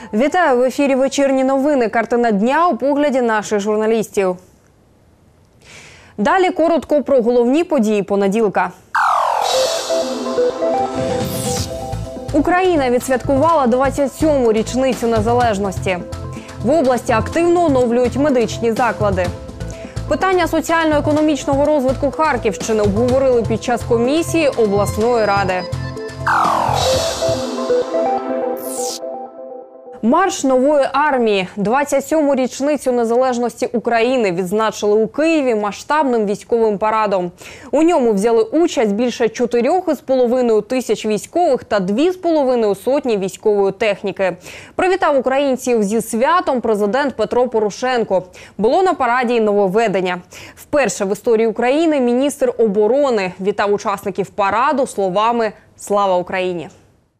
Вітаю! В ефірі «Вечірні новини». Картина дня у погляді наших журналістів. Далі коротко про головні події понеділка. Україна відсвяткувала 27-му річницю незалежності. В області активно оновлюють медичні заклади. Питання соціально-економічного розвитку Харківщини обговорили під час комісії обласної ради. Марш нової армії. 27-му річницю незалежності України відзначили у Києві масштабним військовим парадом. У ньому взяли участь більше 4,5 тисяч військових та 2,5 сотні військової техніки. Привітав українців зі святом президент Петро Порошенко. Було на параді й нововведення. Вперше в історії України міністр оборони вітав учасників параду словами «Слава Україні!».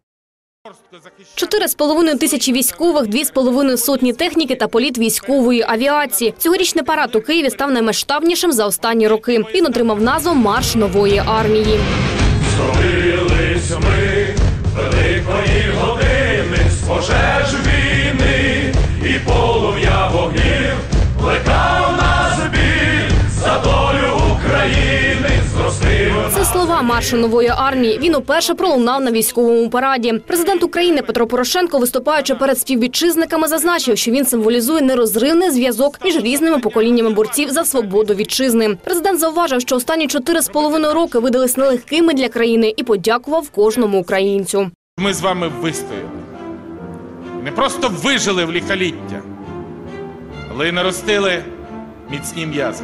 4,5 тисячі військових, 2,5 сотні техніки та політ військової авіації. Цьогорічний парад у Києві став наймасштабнішим за останні роки. Він отримав назву «Марш нової армії». Зробились ми великої години з пожеж війни і полум'я вогнів. Плекав нас біль за долю України. Це слова маршу нової армії. Він уперше пролунав на військовому параді. Президент України Петро Порошенко, виступаючи перед співвітчизниками, зазначив, що він символізує нерозривний зв'язок між різними поколіннями борців за свободу вітчизни. Президент зауважив, що останні 4,5 роки видались нелегкими для країни і подякував кожному українцю. Ми з вами вистояли. Не просто вижили в лихоліття, але й наростили міцні м'язи.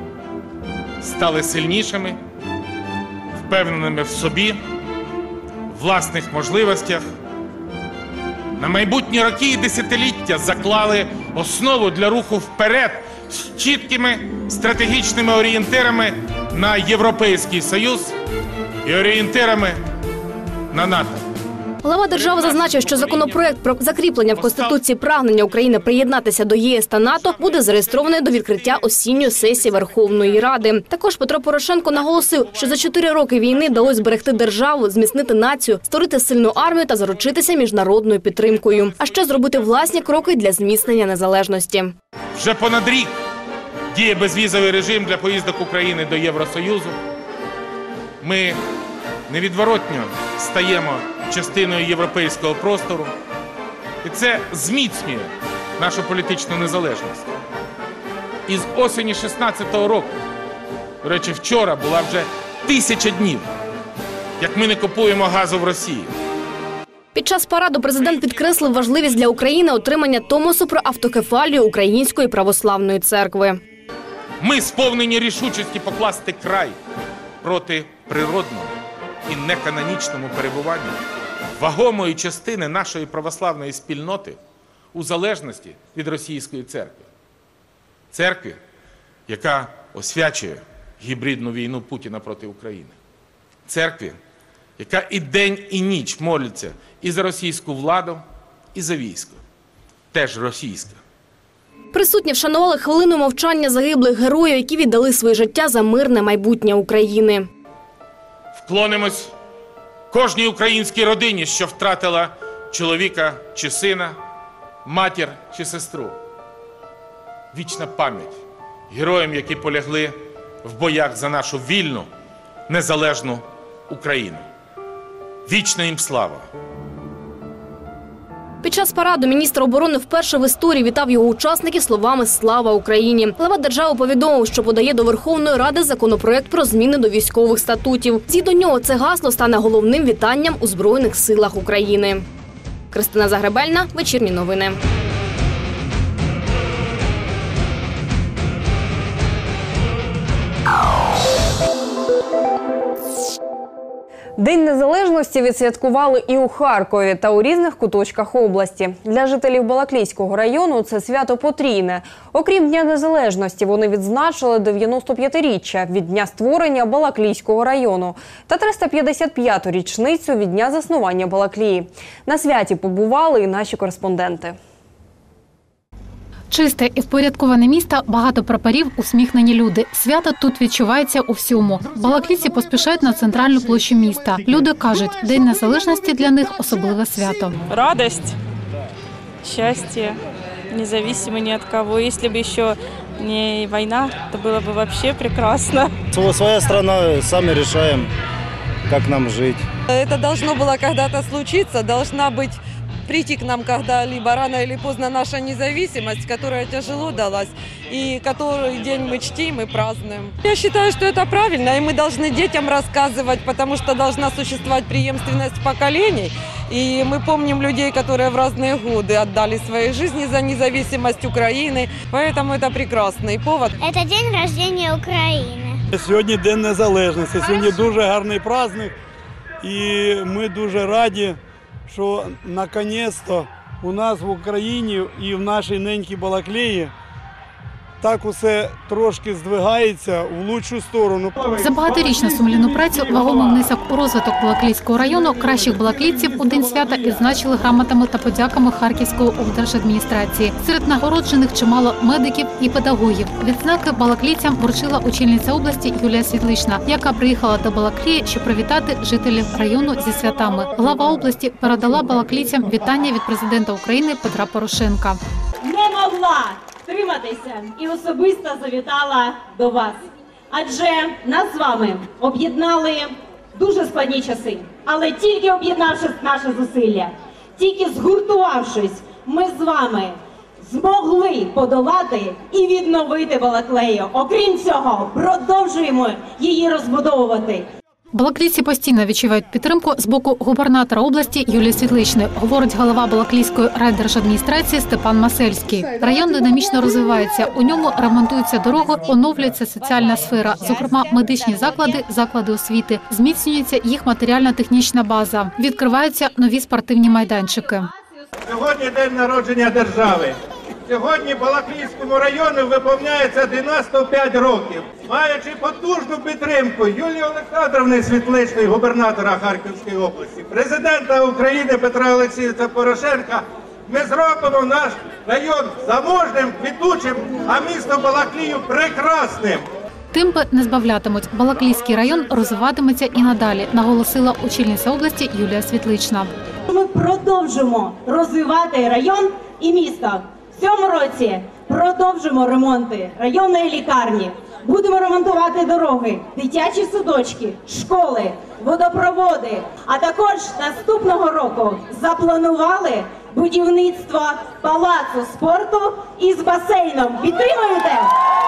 Стали сильнішими, впевненими в собі, власних можливостях. На майбутні роки і десятиліття заклали основу для руху вперед з чіткими стратегічними орієнтирами на Європейський Союз і орієнтирами на НАТО. Глава держави зазначив, що законопроект про закріплення в Конституції прагнення України приєднатися до ЄС та НАТО буде зареєстрований до відкриття осінньої сесії Верховної Ради. Також Петро Порошенко наголосив, що за 4 роки війни вдалося зберегти державу, зміцнити націю, створити сильну армію та заручитися міжнародною підтримкою. А ще зробити власні кроки для зміцнення незалежності. Вже понад рік діє безвізовий режим для поїздок України до Євросоюзу. Ми невідворотно стаємо частиною європейського простору. І це зміцнює нашу політичну незалежність. Із осені 16-го року, до речі, вчора була вже 1000 днів, як ми не купуємо газу в Росії. Під час параду президент підкреслив важливість для України отримання Томосу про автокефалію Української православної церкви. Ми сповнені рішучості покласти край проти природного і неканонічному перебуванню вагомої частини нашої православної спільноти у залежності від російської церкви. Церкви, яка освячує гібридну війну Путіна проти України. Церкви, яка і день, і ніч молиться і за російську владу, і за військо. Теж російське. Присутні вшанували хвилину мовчання загиблих героїв, які віддали своє життя за мирне майбутнє України. Вклонимось кожній українській родині, що втратила чоловіка чи сина, матір чи сестру. Вічна пам'ять героям, які полягли в боях за нашу вільну, незалежну Україну. Вічна їм слава! Під час параду міністр оборони вперше в історії вітав його учасників словами «Слава Україні». Глава держави повідомив, що подає до Верховної Ради законопроект про зміни до військових статутів. Згідно нього це гасло стане головним вітанням у Збройних силах України. Кристина Загребельна, «Вечірні новини». День незалежності відсвяткували і у Харкові та у різних куточках області. Для жителів Балаклійського району це свято потрійне. Окрім Дня незалежності, вони відзначили 95-річчя від дня створення Балаклійського району та 355-ту річницю від дня заснування Балаклії. На святі побували і наші кореспонденти. Чисте і впорядковане місто, багато прапорів, усміхнені люди. Свято тут відчувається у всьому. Балаклійці поспішають на центральну площу міста. Люди кажуть, День Незалежності для них – особливе свято. Радість, счастье, независимо ни от кого. Если бы еще не война, то было бы вообще прекрасно. Своя страна, сами решаем, как нам жить. Это должно было когда-то случиться, должна быть прийти к нам когда-либо, рано или поздно, наша независимость, которая тяжело далась, и который день мы чтим и празднуем. Я считаю, что это правильно, и мы должны детям рассказывать, потому что должна существовать преемственность поколений. И мы помним людей, которые в разные годы отдали свои жизни за независимость Украины, поэтому это прекрасный повод. Это день рождения Украины. Сьогодні День Незалежності, сьогодні дуже гарний праздник, і ми дуже раді, що наконець-то у нас в Україні і в нашій ненькій Балаклії так усе трошки здвигається в лучшу сторону. За багаторічну сумлінну працю вагомий внесок у розвиток Балаклійського району кращих балаклійців у день свята відзначили грамотами та подяками Харківської облдержадміністрації. Серед нагороджених чимало медиків і педагогів. Відзнаки балаклійцям вручила очільниця області Юлія Світлична, яка приїхала до Балаклії, щоб привітати жителів району зі святами. Глава області передала балаклійцям вітання від президента України Петра Порошенка. Не могла стриматися і особисто завітала до вас. Адже нас з вами об'єднали дуже складні часи. Але тільки об'єднавши наші зусилля, тільки згуртувавшись, ми з вами змогли подолати і відновити Балаклею. Окрім цього, продовжуємо її розбудовувати. Балаклійці постійно відчувають підтримку з боку губернатора області Юлії Світличної, говорить голова Балаклійської райдержадміністрації Степан Масельський. Район динамічно розвивається, у ньому ремонтуються дороги, оновлюється соціальна сфера, зокрема медичні заклади, заклади освіти, зміцнюється їх матеріально-технічна база, відкриваються нові спортивні майданчики. Сьогодні день народження держави. Сьогодні Балаклійському району виповняється 95 років. Маючи потужну підтримку Юлії Олександровни Світличної, губернатора Харківської області, президента України Петра Олексійовича Порошенка, ми зробимо наш район заможним, квітучим, а місто Балаклію прекрасним. Темпи не збавлятимуть. Балаклійський район розвиватиметься і надалі, наголосила очільниця області Юлія Світлична. Ми продовжимо розвивати район і місто. В цьому році продовжимо ремонти районної лікарні. Будемо ремонтувати дороги, дитячі садочки, школи, водопроводи. А також наступного року запланували будівництво палацу спорту із басейном. Підтримуєте?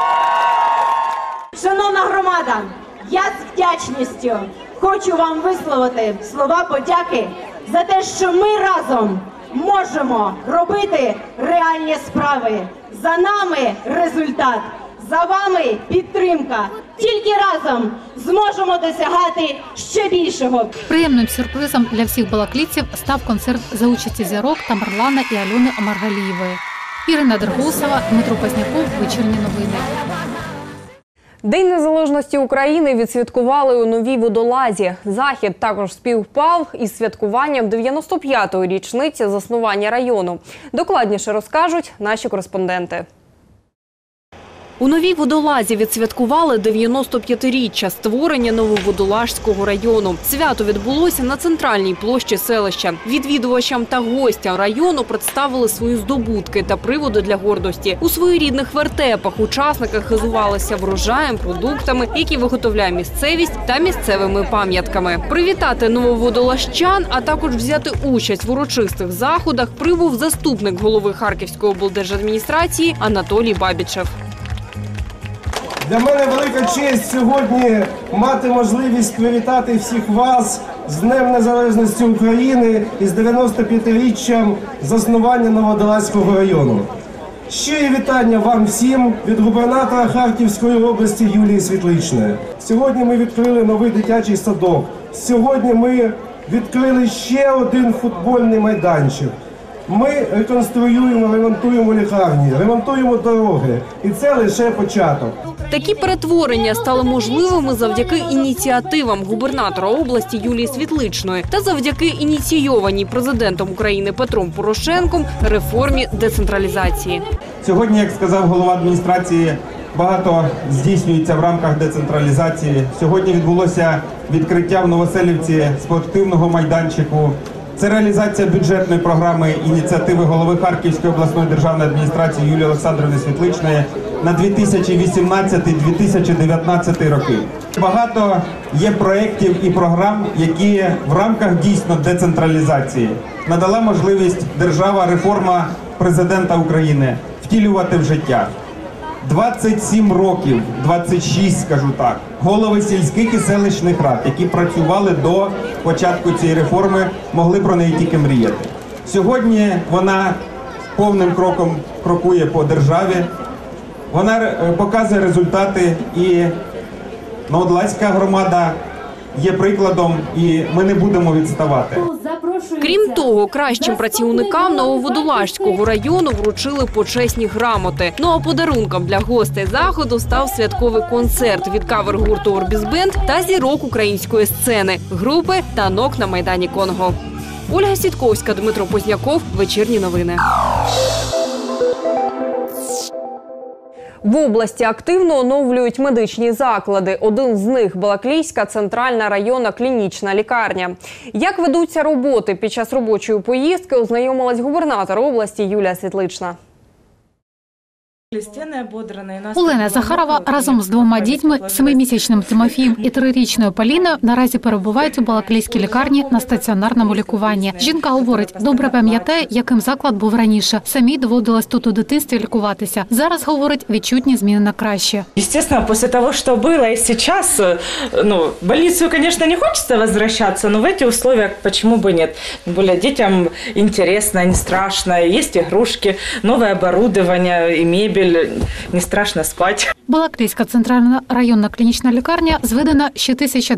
Шановна громада, я з вдячністю хочу вам висловити слова подяки за те, що ми разом можемо робити реальні справи. За нами результат, за вами підтримка. Тільки разом зможемо досягати ще більшого. Приємним сюрпризом для всіх балаклійців став концерт за участі зірок Тамерлана і Альони Маргалієвої. Ірина Дергусова, Дмитро Позняков, Вечірні новини. День Незалежності України відсвяткували у Новій Водолазі. Захід також співпав із святкуванням 95-ї річниці заснування району. Докладніше розкажуть наші кореспонденти. У Новій Водолазі відсвяткували 95-річчя створення Нововодолазького району. Свято відбулося на центральній площі селища. Відвідувачам та гостям району представили свої здобутки та приводи для гордості. У своєрідних вертепах учасники хизувалися врожаєм, продуктами, які виготовляє місцевість, та місцевими пам'ятками. Привітати нововодолазчан, а також взяти участь в урочистих заходах прибув заступник голови Харківської облдержадміністрації Анатолій Бабічев. Для мене велика честь сьогодні мати можливість привітати всіх вас з Днем Незалежності України і з 95-річчям заснування Нововодолазького району. Щирі вітання вам всім від губернатора Харківської області Юлії Світличної. Сьогодні ми відкрили новий дитячий садок. Сьогодні ми відкрили ще один футбольний майданчик. Ми реконструюємо, ремонтуємо лікарні, ремонтуємо дороги. І це лише початок. Такі перетворення стали можливими завдяки ініціативам губернатора області Юлії Світличної та завдяки ініційованій президентом України Петром Порошенком реформі децентралізації. Сьогодні, як сказав голова адміністрації, багато здійснюється в рамках децентралізації. Сьогодні відбулося відкриття в Новоселівці спортивного майданчику. Це реалізація бюджетної програми ініціативи голови Харківської обласної державної адміністрації Юлії Олександрівни Світличної на 2018-2019 роки. Багато є проєктів і програм, які в рамках дійсно децентралізації надала можливість держава, реформа президента України втілювати в життя. 27 років, 26, скажу так, голови сільських і селищних рад, які працювали до початку цієї реформи, могли про неї тільки мріяти. Сьогодні вона повним кроком крокує по державі, вона показує результати, і Новодлацька громада є прикладом, і ми не будемо відставати. Крім того, кращим працівникам Нововодолазького району вручили почесні грамоти. Ну а подарунком для гостей заходу став святковий концерт від кавер-гурту «Орбізбенд» та зірок української сцени – групи «Танок на Майдані Конго». Ольга Сітковська, Дмитро Позняков. Вечірні новини. В області активно оновлюють медичні заклади. Один з них – Балаклійська центральна районна клінічна лікарня. Як ведуться роботи під час робочої поїздки, ознайомилась губернатор області Юлія Світлична. Олена Захарова разом з двома дітьми, 7-місячним Тимофієм і 3-річною Поліною, наразі перебувають у Балаклійській лікарні на стаціонарному лікуванні. Жінка говорить, добре пам'ятає, яким заклад був раніше. Самій доводилось тут у дитинстві лікуватися. Зараз, говорить, відчутні зміни на краще. Естественно, после того, что было и сейчас, в больницу, конечно, не хочется возвращаться, но в эти условия почему бы нет? Тем более детям интересно, не страшно, есть игрушки, новое оборудование и мебель. Не страшно спать. Балаклійська центральна районна клінічна лікарня зведена ще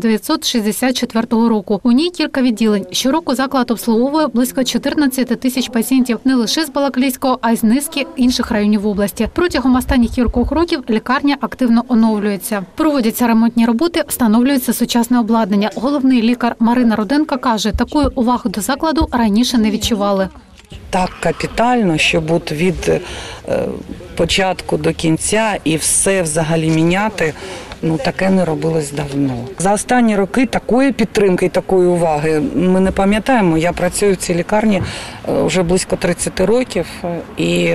1964 року. У ній кілька відділень. Щороку заклад обслуговує близько 14 тисяч пацієнтів не лише з Балаклійського, а й з низки інших районів області. Протягом останніх кількох років лікарня активно оновлюється. Проводяться ремонтні роботи, встановлюється сучасне обладнання. Головний лікар Марина Руденко каже, такої уваги до закладу раніше не відчували. Так капітально, щоб от від початку до кінця і все взагалі міняти, таке не робилось давно. За останні роки такої підтримки і такої уваги ми не пам'ятаємо. Я працюю в цій лікарні вже близько 30 років і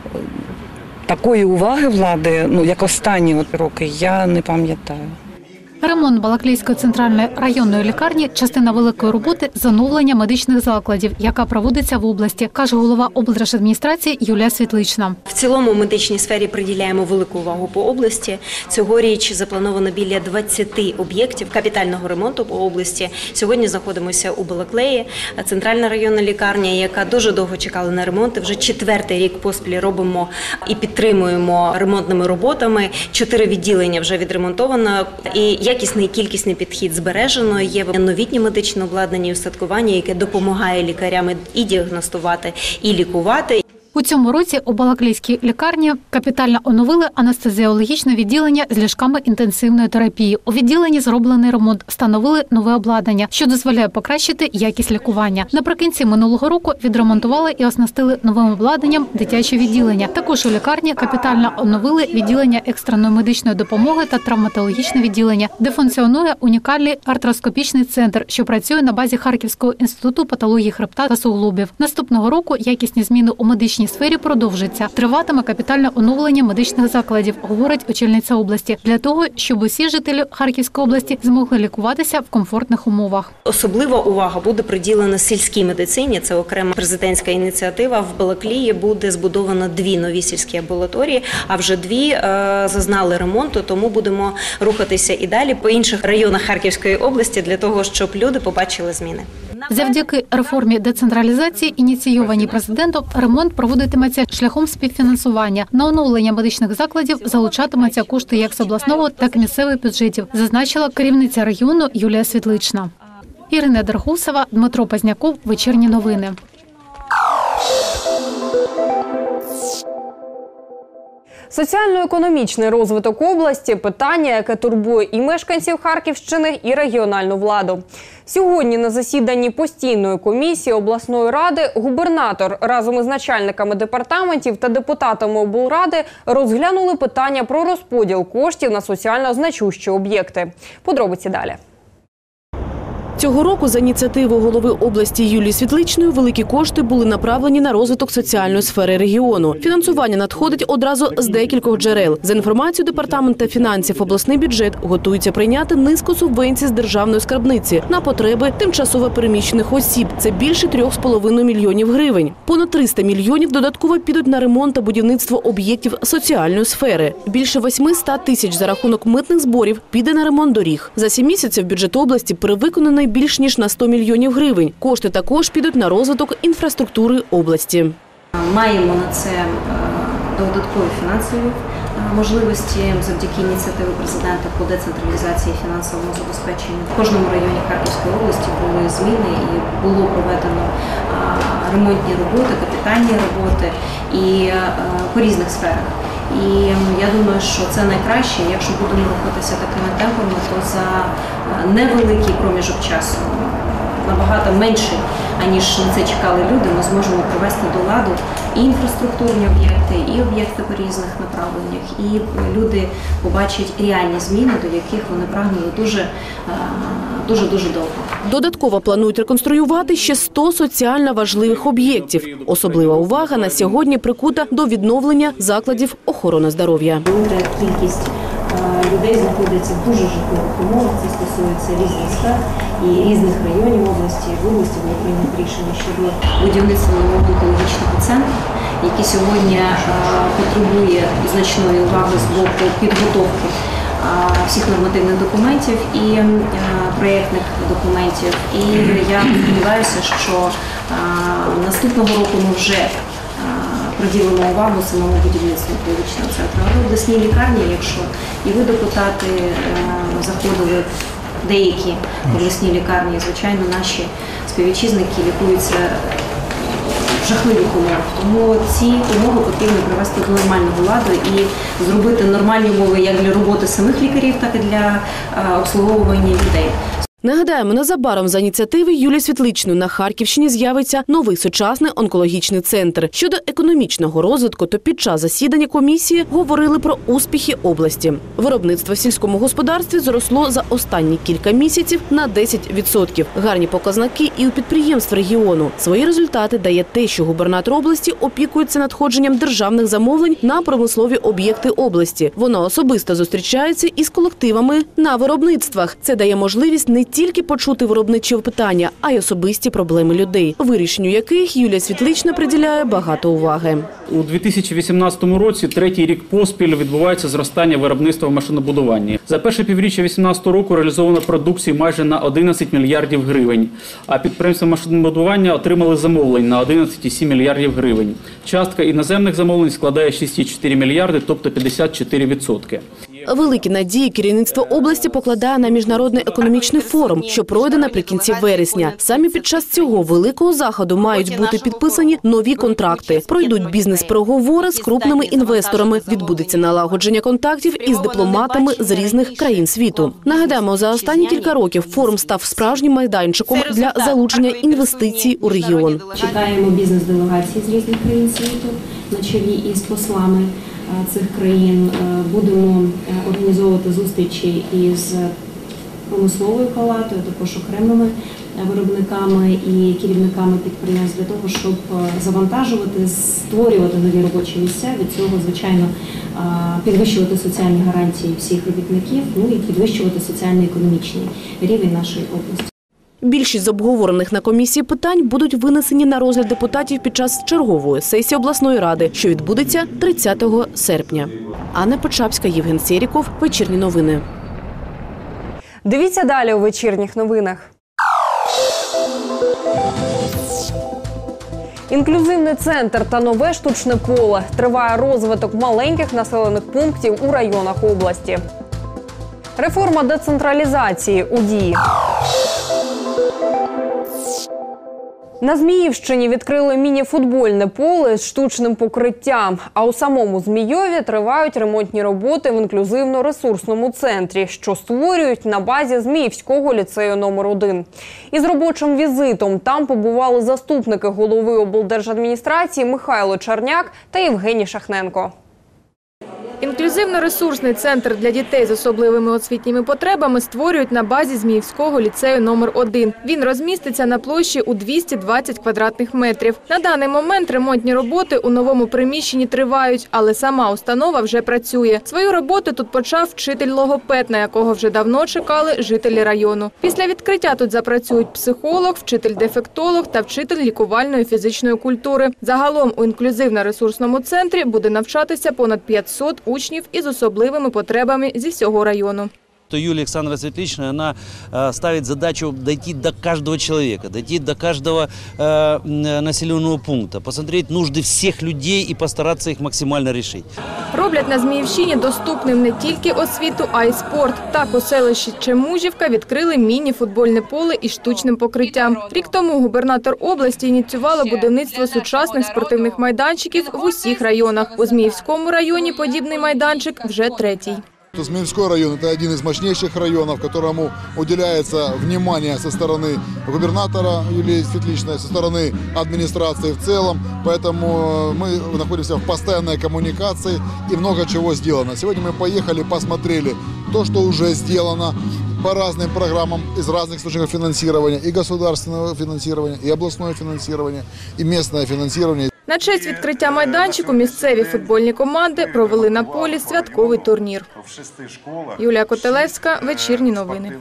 такої уваги влади, як останні роки, я не пам'ятаю. Ремонт Балаклійської центральної районної лікарні – частина великої роботи з оновлення медичних закладів, яка проводиться в області, каже голова облдержадміністрації Юлія Світлична. В цілому медичній сфері приділяємо велику увагу по області. Цьогоріч заплановано біля 20 об'єктів капітального ремонту по області. Сьогодні знаходимося у Балаклеї, центральна районна лікарня, яка дуже довго чекала на ремонт. Вже 4-й рік поспіль робимо і підтримуємо ремонтними роботами. 4 відділення вже відремонтовано і якісний і кількісний підхід збережено. Є новітнє медичне обладнання і устаткування, яке допомагає лікарям і діагностувати, і лікувати. У цьому році у Балаклійській лікарні капітально оновили анестезіологічне відділення з ліжками інтенсивної терапії. У відділенні зроблений ремонт, встановили нове обладнання, що дозволяє покращити якість лікування. Наприкінці минулого року відремонтували і оснастили новим обладнанням дитяче відділення. Також у лікарні капітально оновили відділення екстреної медичної допомоги та травматологічне відділення, де функціонує унікальний артроскопічний центр, що працює на базі Харківського інституту патології хребта та суглобів. Наступного року якісні зміни у медичній сфері продовжиться. Триватиме капітальне оновлення медичних закладів, говорить очільниця області, для того, щоб усі жителі Харківської області змогли лікуватися в комфортних умовах. Особлива увага буде приділена сільській медицині. Це окрема президентська ініціатива. В Балаклії буде збудовано 2 нові сільські амбулаторії, а вже 2 зазнали ремонту, тому будемо рухатися і далі по інших районах Харківської області для того, щоб люди побачили зміни. Завдяки реформі децентралізації, ініційованій президентом, ремонт проводитиметься шляхом співфінансування. На оновлення медичних закладів залучатимуться кошти як з обласного, так і місцевих бюджетів, зазначила керівниця району Юлія Світлична. Ірина Дергусова, Дмитро Позняков. Вечірні новини. Соціально-економічний розвиток області – питання, яке турбує і мешканців Харківщини, і регіональну владу. Сьогодні на засіданні постійної комісії обласної ради губернатор разом із начальниками департаментів та депутатами облради розглянули питання про розподіл коштів на соціально значущі об'єкти. Подробиці далі. Цього року за ініціативою голови області Юлії Світличної великі кошти були направлені на розвиток соціальної сфери регіону. Фінансування надходить одразу з декількох джерел. За інформацією Департаменту фінансів, обласний бюджет готується прийняти низку субвенцій з державної скарбниці на потреби тимчасово переміщених осіб. Це більше 3,5 мільйонів гривень. Понад 300 мільйонів додатково підуть на ремонт та будівництво об'єктів соціальної сфери. Більше 800 тисяч за рахунок митних зборів піде на ремонт доріг. За 7 місяців бюджет області перевиконаний більш ніж на 100 мільйонів гривень. Кошти також підуть на розвиток інфраструктури області. Маємо на це додаткові фінансові можливості завдяки ініціативі президента по децентралізації фінансового забезпечення. В кожному районі Харківської області були зміни і було проведено ремонтні роботи, капітальні роботи і по різних сферах. І я думаю, що це найкраще, якщо будемо рухатися такими темпами, то за невеликий проміжок часу, набагато менше, аніж на це чекали люди, ми зможемо привести до ладу і інфраструктурні об'єкти, і об'єкти по різних направленнях. І люди побачать реальні зміни, до яких вони прагнули дуже довго. Додатково планують реконструювати ще 100 соціально важливих об'єктів. Особлива увага на сьогодні прикута до відновлення закладів охорони здоров'я. Кількість людей знаходиться в дуже жахливих умовах. Це стосується різних сфер і різних районів області. В області було прийнято рішення щодо будівництва нового онкологічного центру, який сьогодні потребує значної уваги з боку підготовки всіх нормативних документів і проєктних документів. І я сподіваюся, що наступного року ми вже приділимо увагу самому будівництву онкологічного центру. Але в обласній лікарні, якщо і ви, депутати, заходили в деякі обласні лікарні, звичайно, наші співвітчизники лікуються в жахливих умовах. Тому ці умови потрібно привести до нормального ладу і зробити нормальні умови як для роботи самих лікарів, так і для обслуговування людей. Нагадаємо, незабаром за ініціативи Юлії Світличної на Харківщині з'явиться новий сучасний онкологічний центр. Щодо економічного розвитку, то під час засідання комісії говорили про успіхи області. Виробництво в сільському господарстві зросло за останні кілька місяців на 10%. Гарні показники і у підприємств регіону. Свої результати дає те, що губернатор області опікується надходженням державних замовлень на промислові об'єкти області. Вона особисто зустрічається із колективами на виробництвах. Це дає можливість не тільки почути виробничі питання, а й особисті проблеми людей, вирішенню яких Юлія Світлична приділяє багато уваги. У 2018 році, третій рік поспіль, відбувається зростання виробництва в машинобудуванні. За перше півріччя 2018 року реалізовано продукції майже на 11 мільярдів гривень, а підприємства машинобудування отримали замовлень на 11,7 мільярдів гривень. Частка іноземних замовлень складає 6,4 мільярди, тобто 54%. Великі надії керівництво області покладає на міжнародний економічний форум, що пройде наприкінці вересня. Саме під час цього великого заходу мають бути підписані нові контракти. Пройдуть бізнес-переговори з крупними інвесторами. Відбудеться налагодження контактів із дипломатами з різних країн світу. Нагадаємо, за останні кілька років форум став справжнім майданчиком для залучення інвестицій у регіон. Чекаємо бізнес-делегації з різних країн світу на чолі із послами цих країн. Будемо організовувати зустрічі із промисловою палатою, також окремими виробниками і керівниками підприємств для того, щоб завантажувати, створювати нові робочі місця. Від цього, звичайно, підвищувати соціальні гарантії всіх робітників, ну і підвищувати соціально-економічний рівень нашої області. Більшість з обговорених на комісії питань будуть винесені на розгляд депутатів під час чергової сесії обласної ради, що відбудеться 30 серпня. Анна Почапська, Євген Серіков. Вечірні новини. Дивіться далі у вечірніх новинах. Інклюзивний центр та нове штучне поле. Триває розвиток маленьких населених пунктів у районах області. Реформа децентралізації у дії. На Зміївщині відкрили міні-футбольне поле з штучним покриттям. А у самому Змійові тривають ремонтні роботи в інклюзивно-ресурсному центрі, що створюють на базі Зміївського ліцею номер 1. Із робочим візитом там побували заступники голови облдержадміністрації Михайло Черняк та Євгеній Шахненко. Інклюзивно-ресурсний центр для дітей з особливими освітніми потребами створюють на базі Зміївського ліцею номер 1. Він розміститься на площі у 220 квадратних метрів. На даний момент ремонтні роботи у новому приміщенні тривають, але сама установа вже працює. Свою роботу тут почав вчитель-логопед, на якого вже давно чекали жителі району. Після відкриття тут запрацюють психолог, вчитель-дефектолог та вчитель лікувальної фізичної культури. Загалом у інклюзивно-ресурсному центрі буде навчатися понад 500 учнів із особливими потребами зі всього району. Юлия Александровна Светличная, она ставит задачу дойти до каждого человека, дойти до каждого населенного пункта, посмотреть нужды всех людей и постараться их максимально решить. Роблять на Зміївщині доступним не тільки освіту, а й спорт. Так у селищі Чемужівка відкрили міні-футбольне поле із штучним покриттям. Рік тому губернатор області ініціювала будівництво сучасних спортивних майданчиків в усіх районах. У Зміївському районі подібний майданчик вже третій. Змеевской район – это один из мощнейших районов, которому уделяется внимание со стороны губернатора Юлии Светличной, со стороны администрации в целом. Поэтому мы находимся в постоянной коммуникации и много чего сделано. Сегодня мы поехали, посмотрели то, что уже сделано по разным программам из разных источников финансирования, и государственного финансирования, и областное финансирование, и местное финансирование. На честь відкриття майданчику місцеві футбольні команди провели на полі святковий турнір. Юлія Котелевська, Вечірні новини.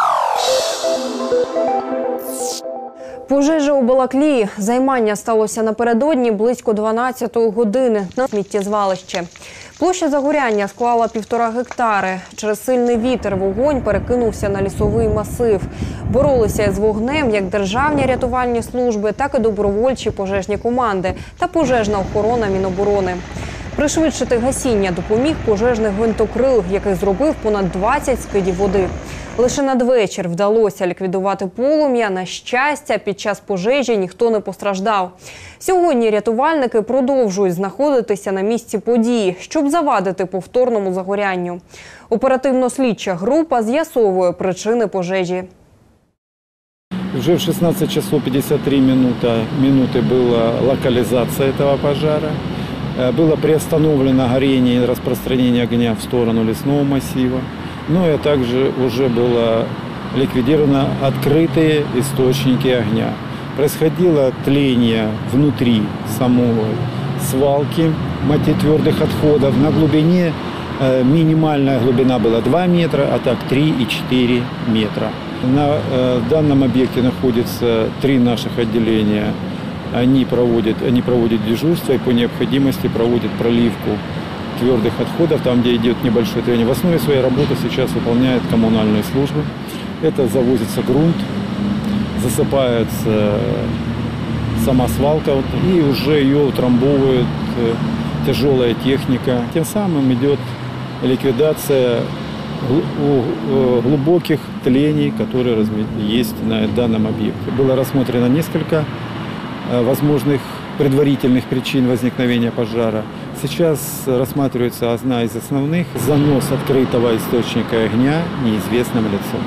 Пожежа у Балаклії. Займання сталося напередодні близько 12-ї години на сміттєзвалище. Площа загоряння склала 1,5 гектари. Через сильний вітер вогонь перекинувся на лісовий масив. Боролися із вогнем як державні рятувальні служби, так і добровольчі пожежні команди та пожежна охорона Міноборони. Пришвидшити гасіння допоміг пожежний гвинтокрил, який зробив понад 20 скидів води. Лише надвечір вдалося ліквідувати полум'я. На щастя, під час пожежі ніхто не постраждав. Сьогодні рятувальники продовжують знаходитися на місці події, щоб завадити повторному загорянню. Оперативно-слідча група з'ясовує причини пожежі. Уже в 16 часов 53 минуты была локализация этого пожара. Было приостановлено горение и распространение огня в сторону лесного массива. Ну и также уже было ликвидировано открытые источники огня. Происходило тление внутри самой свалки твердых отходов. На глубине, минимальная глубина была 2 метра, а так 3,4 метра. На данном объекте находится 3 наших отделения. Они проводят дежурство и по необходимости проводят проливку твердых отходов, там, где идет небольшое трение. В основе своей работы сейчас выполняют коммунальные службы. Это завозится грунт, засыпается сама свалка, и уже ее утрамбовывает тяжелая техника. Тем самым идет ликвидация глубоких тлений, которые есть на данном объекте. Было рассмотрено несколько возможных предварительных причин возникновения пожара. Сейчас рассматривается одна из основных – занос открытого источника огня неизвестным лицом.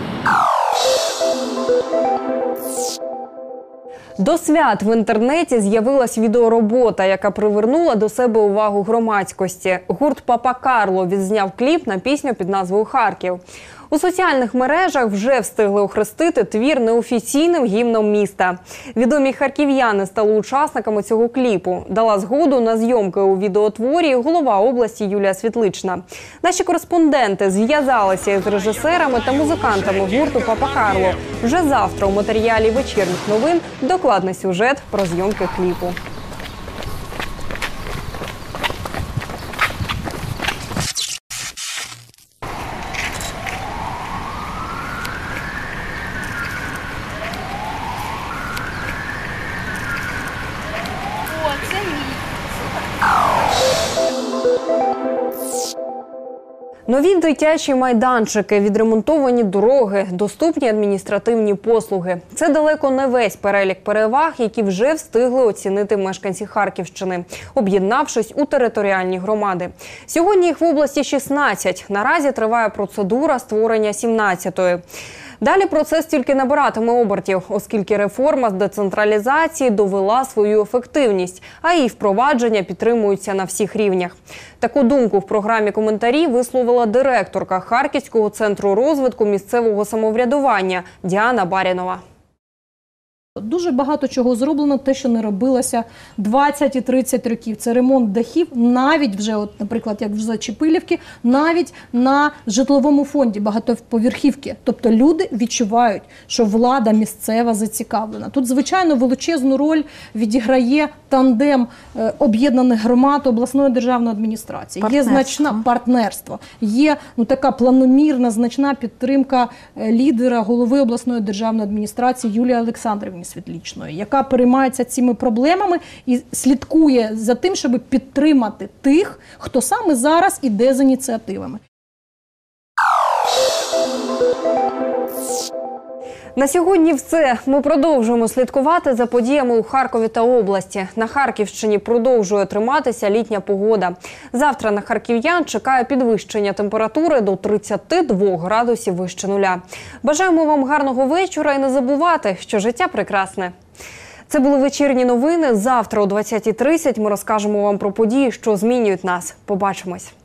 До свят в інтернеті з'явилась відеоробота, яка привернула до себе увагу громадськості. Гурт «Папа Карло» відзняв кліп на пісню під назвою «Харків». У соціальних мережах вже встигли охрестити твір неофіційним гімном міста. Відомі харків'яни стали учасниками цього кліпу. Дала згоду на зйомки у відеотворі голова області Юлія Світлична. Наші кореспонденти зв'язалися із режисерами та музикантами гурту «Папа Карло». Вже завтра у матеріалі «Вечірніх новин» докладний сюжет про зйомки кліпу. Нові дитячі майданчики, відремонтовані дороги, доступні адміністративні послуги. Це далеко не весь перелік переваг, які вже встигли оцінити мешканці Харківщини, об'єднавшись у територіальні громади. Сьогодні їх в області 16. Наразі триває процедура створення 17-ї. Далі процес тільки набиратиме обертів, оскільки реформа з децентралізації довела свою ефективність, а її впровадження підтримуються на всіх рівнях. Таку думку в програмі «Коментарі» висловила директорка Харківського центру розвитку місцевого самоврядування Діана Барінова. Дуже багато чого зроблено, те, що не робилося 20 і 30 років. Це ремонт дахів, навіть вже, от, наприклад, як в Чепилівці, навіть на житловому фонді багатоповерхівки. Тобто люди відчувають, що влада місцева зацікавлена. Тут, звичайно, величезну роль відіграє тандем об'єднаних громад обласної державної адміністрації. Є значне партнерство, є така планомірна, значна підтримка лідера, голови обласної державної адміністрації Юлії Олександрівни Світличної, яка переймається цими проблемами і слідкує за тим, щоб підтримати тих, хто саме зараз іде з ініціативами. На сьогодні все. Ми продовжуємо слідкувати за подіями у Харкові та області. На Харківщині продовжує триматися літня погода. Завтра на харків'ян чекає підвищення температури до 32 градусів вище нуля. Бажаємо вам гарного вечора і не забувати, що життя прекрасне. Це були вечірні новини. Завтра о 20:30 ми розкажемо вам про події, що змінюють нас. Побачимось.